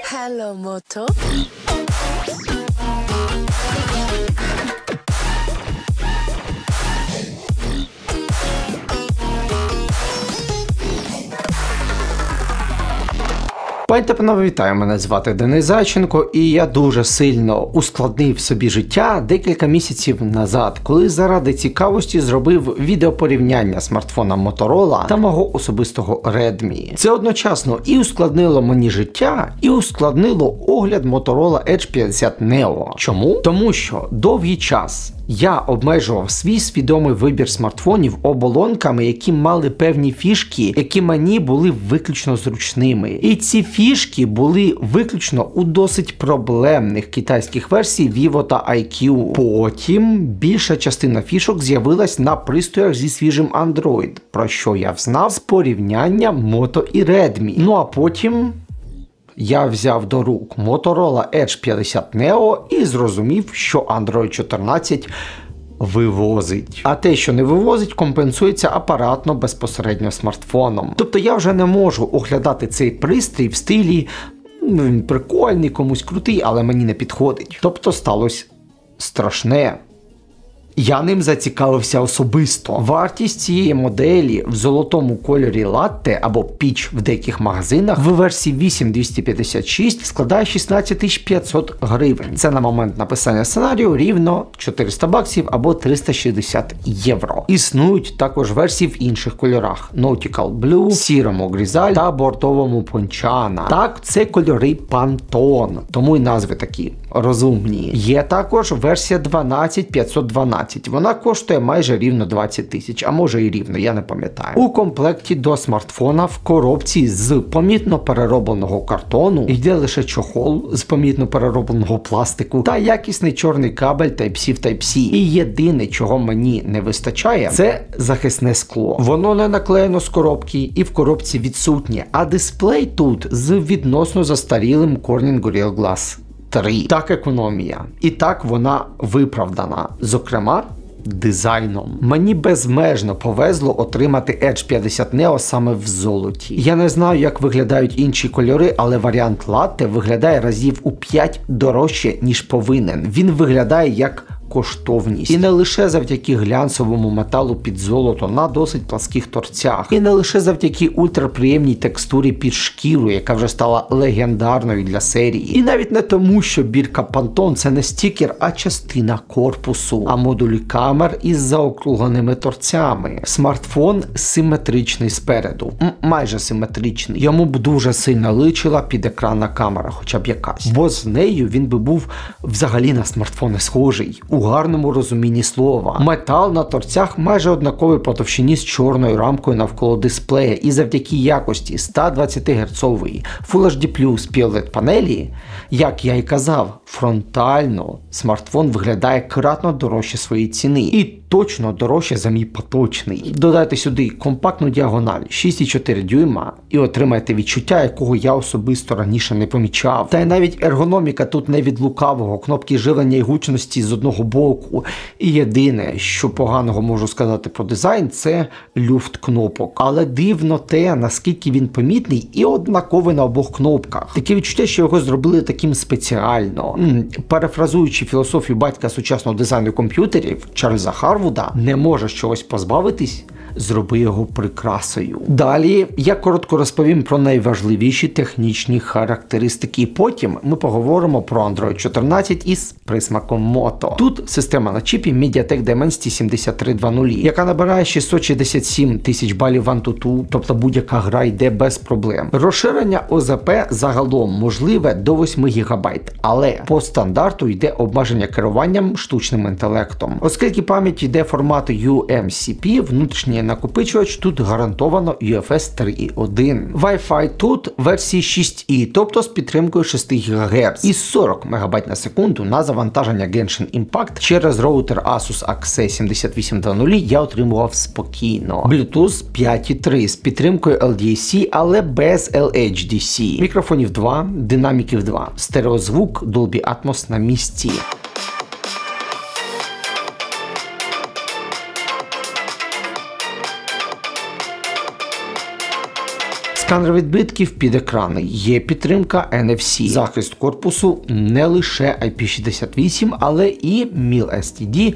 Hello, Moto. Пані та панове, вітаю, мене звати Денис Зайченко, і я дуже сильно ускладнив собі життя декілька місяців назад, коли заради цікавості зробив відеопорівняння смартфона Motorola та мого особистого Redmi. Це одночасно і ускладнило мені життя, і ускладнило огляд Motorola Edge 50 Neo. Чому? Тому що довгий час я обмежував свій свідомий вибір смартфонів оболонками, які мали певні фішки, які мені були виключно зручними. І ці фішки були виключно у досить проблемних китайських версій Vivo та IQ. Потім більша частина фішок з'явилась на пристроях зі свіжим Android, про що я взнав з порівняння Moto і Redmi. Ну а потім я взяв до рук Motorola Edge 50 Neo і зрозумів, що Android 14 вивозить. А те, що не вивозить, компенсується апаратно безпосередньо смартфоном. Тобто я вже не можу оглядати цей пристрій в стилі він прикольний, комусь крутий, але мені не підходить. Тобто сталося страшне. Я ним зацікавився особисто. Вартість цієї моделі в золотому кольорі латте або піч в деяких магазинах в версії 8256 складає 16 500 гривень. Це на момент написання сценарію рівно 400 баксів або 360 євро. Існують також версії в інших кольорах: Nautical Blue, сірому Grizzly та бортовому Ponchana. Так, це кольори Pantone, тому й назви такі розумні. Є також версія 12512. Вона коштує майже рівно 20 тисяч, а може і рівно, я не пам'ятаю. У комплекті до смартфона в коробці з помітно переробленого картону йде лише чохол з помітно переробленого пластику та якісний чорний кабель Type-C в Type-C. І єдине, чого мені не вистачає, це захисне скло. Воно не наклеєно з коробки і в коробці відсутнє, а дисплей тут з відносно застарілим Corning Gorilla Glass 3. Так економія. І так вона виправдана. Зокрема, дизайном. Мені безмежно повезло отримати Edge 50 Neo саме в золоті. Я не знаю, як виглядають інші кольори, але варіант латте виглядає разів у 5 дорожче, ніж повинен. Він виглядає як коштовність. І не лише завдяки глянцевому металу під золото на досить пласких торцях. І не лише завдяки ультраприємній текстурі під шкіру, яка вже стала легендарною для серії. І навіть не тому, що бірка Pantone це не стікер, а частина корпусу, а модулі камер із заокругленими торцями. Смартфон симетричний спереду. Майже симетричний. Йому б дуже сильно личила підекранна камера, хоча б якась. Бо з нею він би був взагалі на смартфон не схожий. У гарному розумінні слова. Метал на торцях майже однаковий по товщині з чорною рамкою навколо дисплея, і завдяки якості 120 Гц Full HD Plus PLED панелі, як я й казав, фронтально смартфон виглядає кратно дорожче своєї ціни. І точно дорожче за мій поточний. Додайте сюди компактну діагональ 6,4 дюйма і отримаєте відчуття, якого я особисто раніше не помічав. Та й навіть ергономіка тут не від лукавого, кнопки живлення і гучності з одного боку. І єдине, що поганого можу сказати про дизайн, це люфт кнопок. Але дивно те, наскільки він помітний і однаковий на обох кнопках. Таке відчуття, що його зробили таким спеціально. Перефразуючи філософію батька сучасного дизайну комп'ютерів Чарльза Харвуда, не можеш чогось позбавитись, зроби його прикрасою. Далі я коротко розповім про найважливіші технічні характеристики. Потім ми поговоримо про Android 14 із присмаком Moto. Тут система на чіпі MediaTek Dimensity 7320, яка набирає 667 тисяч балів AnTuTu, тобто будь-яка гра йде без проблем. Розширення ОЗП загалом можливе до 8 ГБ, але по стандарту йде обмеження керуванням штучним інтелектом. Оскільки пам'ять йде формату UMCP, внутрішній накопичувач тут гарантовано UFS 3.1. Wi-Fi тут версії 6E, тобто з підтримкою 6 ГГц і 40 МБ на секунду на завантаження Genshin Impact через роутер Asus AC7820 я отримував спокійно. Bluetooth 5.3 з підтримкою LDAC, але без LHDC. Мікрофонів 2, динаміків 2. Стереозвук Dolby Atmos на місці. Сканер відбитків під екрани, є підтримка NFC, захист корпусу не лише IP68, але і MIL-STD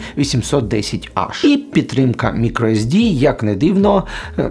810H. І підтримка microSD, як не дивно,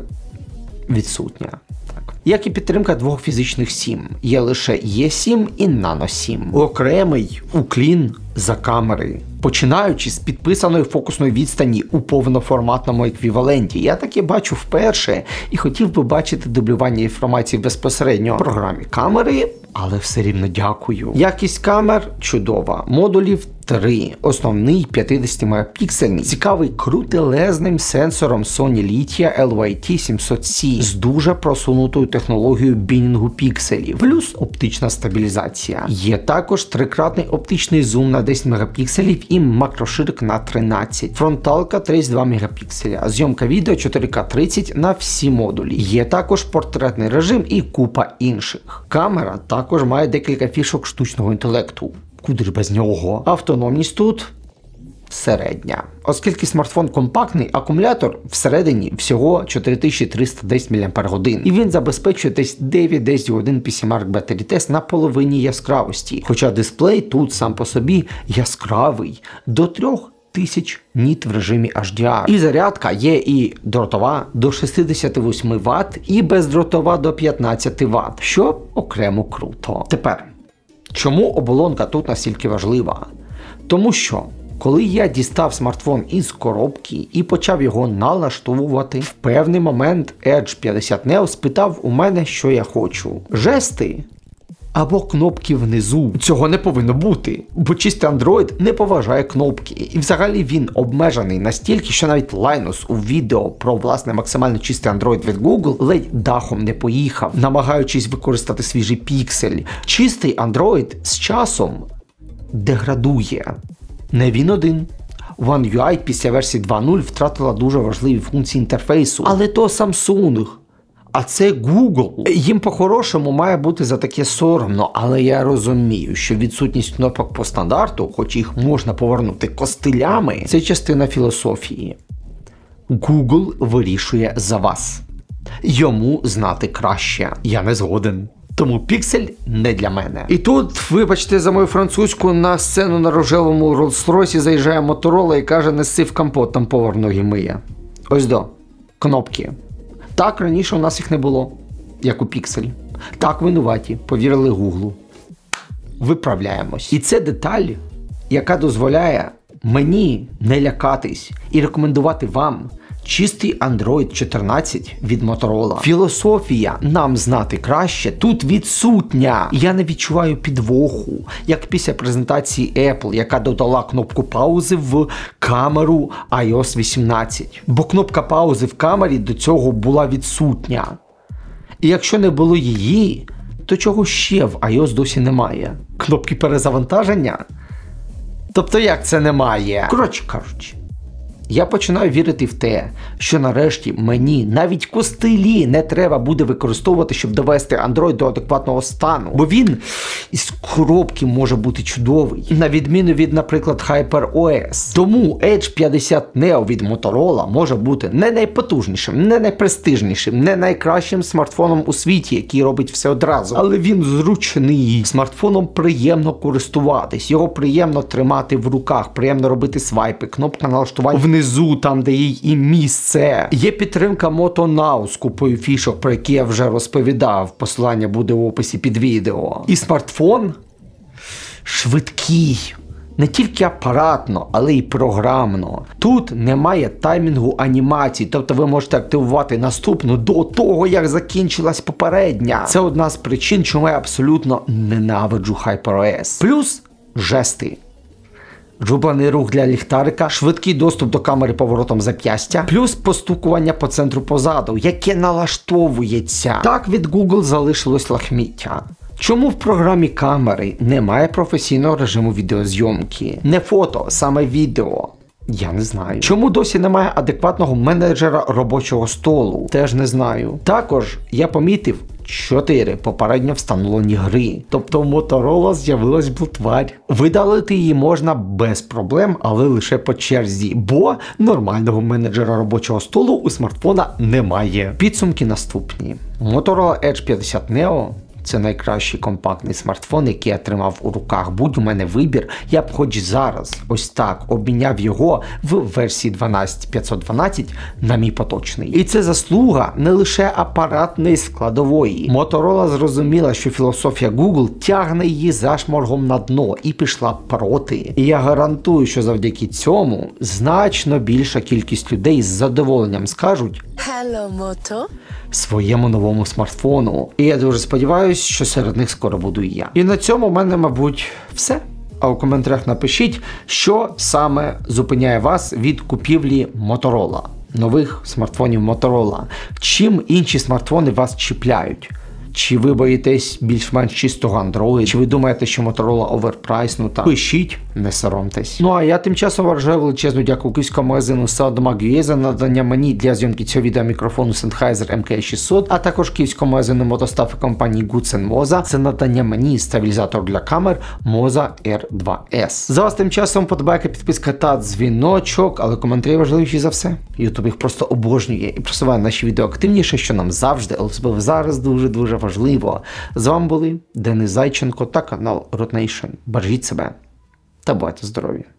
відсутня. Як і підтримка двох фізичних SIM. Є лише eSIM і NanoSIM. Окремий уклін за камери. Починаючи з підписаної фокусної відстані у повноформатному еквіваленті. Я таке бачу вперше і хотів би бачити дублювання інформації безпосередньо в програмі камери, але все рівно дякую. Якість камер чудова. Модулів 3. Основний 50 мегапіксельний, цікавий крутелезним сенсором Sony Litia LYT700C з дуже просунутою технологією бінінгу пікселів, плюс оптична стабілізація. Є також трикратний оптичний зум на 10 мегапікселів і макроширик на 13. Фронталка 32 мегапікселя. Зйомка відео 4К 30 на всі модулі. Є також портретний режим і купа інших. Камера також має декілька фішок штучного інтелекту. Куди ж без нього? Автономність тут середня. Оскільки смартфон компактний, акумулятор всередині всього 4310 мАч. І він забезпечує десь 9-10 годин PCMark Battery Test на половині яскравості. Хоча дисплей тут сам по собі яскравий до 3000 ніт в режимі HDR. І зарядка є і дротова до 68 Вт, і бездротова до 15 Вт, що окремо круто. Тепер, чому оболонка тут настільки важлива? Тому що, коли я дістав смартфон із коробки і почав його налаштовувати, в певний момент Edge 50 Neo спитав у мене, що я хочу. Жести або кнопки внизу. Цього не повинно бути, бо чистий Android не поважає кнопки. І взагалі він обмежений настільки, що навіть Linus у відео про власне максимально чистий Android від Google ледь дахом не поїхав, намагаючись використати свіжий піксель. Чистий Android з часом деградує. Не він один. One UI після версії 2.0 втратила дуже важливі функції інтерфейсу. Але то Samsung. А це Google. Їм по-хорошому має бути за таке соромно, але я розумію, що відсутність кнопок по стандарту, хоч їх можна повернути костилями, це частина філософії. Google вирішує за вас. Йому знати краще. Я не згоден. Тому піксель не для мене. І тут, вибачте за мою французьку, на сцену на рожевому Rolls-Royce заїжджає Motorola і каже: неси в компот, там повар ноги миє. Ось до. Кнопки. Так, раніше у нас їх не було, як у піксель. Так, винуваті, повірили Гуглу. Виправляємось. І це деталь, яка дозволяє мені не лякатись і рекомендувати вам чистий Android 14 від Motorola. Філософія «нам знати краще» тут відсутня. Я не відчуваю підвоху, як після презентації Apple, яка додала кнопку паузи в камеру iOS 18. Бо кнопка паузи в камері до цього була відсутня. І якщо не було її, то чого ще в iOS досі немає? Кнопки перезавантаження? Тобто як це немає? Коротше кажучи, я починаю вірити в те, що нарешті мені навіть костилі не треба буде використовувати, щоб довести Android до адекватного стану. Бо він із коробки може бути чудовий, на відміну від, наприклад, HyperOS. Тому Edge 50 Neo від Motorola може бути не найпотужнішим, не найпрестижнішим, не найкращим смартфоном у світі, який робить все одразу. Але він зручний. Смартфоном приємно користуватись, його приємно тримати в руках, приємно робити свайпи, кнопка налаштування внизу, там де їй і місце. Є підтримка Moto Now з купою фішок, про які я вже розповідав. Посилання буде в описі під відео. І смартфон швидкий. Не тільки апаратно, але й програмно. Тут немає таймінгу анімацій, тобто ви можете активувати наступну до того, як закінчилась попередня. Це одна з причин, чому я абсолютно ненавиджу HyperOS. Плюс жести. Рубаний рух для ліхтарика, швидкий доступ до камери поворотом зап'ястя, плюс постукування по центру позаду, яке налаштовується. Так від Google залишилось лахміття. Чому в програмі камери немає професійного режиму відеозйомки? Не фото, саме відео. Я не знаю. Чому досі немає адекватного менеджера робочого столу? Теж не знаю. Також я помітив 4 попередньо встановлені гри. Тобто у Motorola з'явилась блатварь. Видалити її можна без проблем, але лише по черзі, бо нормального менеджера робочого столу у смартфона немає. Підсумки наступні. Motorola Edge 50 Neo – це найкращий компактний смартфон, який я тримав у руках. Будь у мене вибір, я б хоч зараз, ось так, обміняв його в версії 12512 на мій поточний. І це заслуга не лише апаратної складової. Motorola зрозуміла, що філософія Google тягне її зашморгом на дно і пішла проти. І я гарантую, що завдяки цьому значно більша кількість людей з задоволенням скажуть Hello, Moto. своєму новому смартфону. І я дуже сподіваюся, що серед них скоро буду і я. І на цьому в мене, мабуть, все. А у коментарях напишіть, що саме зупиняє вас від купівлі Motorola, нових смартфонів Motorola. Чим інші смартфони вас чіпляють? Чи ви боїтесь більш-менш чистого Android? Чи ви думаєте, що Motorola оверпрайснута? Пишіть, не соромтесь. Ну а я тим часом вважаю величезну дякую київському магазину Soundmag.ua за надання мені для зйомки цього відео мікрофону Sennheiser MK600, а також київському магазину мотостафи компанії Goodsen Moza за надання мені стабілізатор для камер Moza R2S. За вас тим часом подобайка, підписка та дзвіночок, але коментарі важливіші за все. YouTube їх просто обожнює і просуває наші відео активніше, що нам завжди, але особливо зараз дуже важливо. З вами були Денис Зайченко та канал Root Nation. Бережіть себе та бувайте здорові!